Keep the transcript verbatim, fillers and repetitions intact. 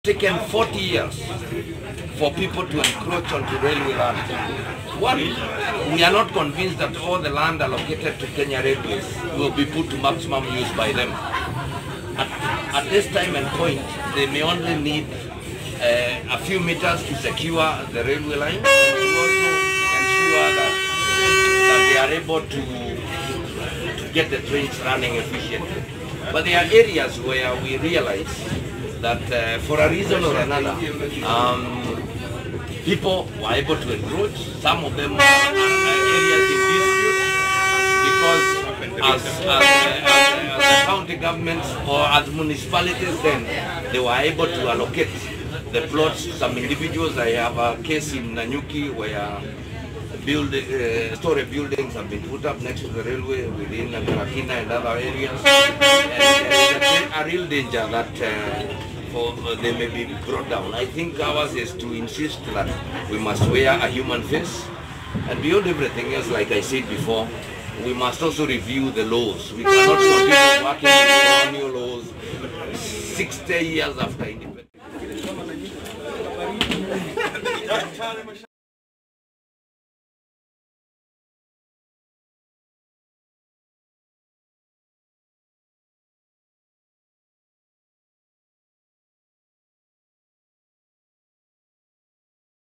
Taken forty years for people to encroach onto railway land. One, we are not convinced that all the land allocated to Kenya Railways will be put to maximum use by them. At, at this time and point, they may only need uh, a few meters to secure the railway line and to also ensure that, that they are able to, to get the trains running efficiently. But there are areas where we realize that uh, for a reason or another, um, people were able to encroach. Some of them are, are areas in dispute because as, as, uh, as, uh, as the county governments or as municipalities then, they were able to allocate the plots to some individuals. I have a case in Nanyuki where build, uh, story buildings have been put up next to the railway within Karakina and other areas. And there is a, a real danger that uh, for, uh, they may be brought down. I think ours is to insist that we must wear a human face, and beyond everything else, like I said before, we must also review the laws. We cannot continue working with colonial laws sixty years after independence.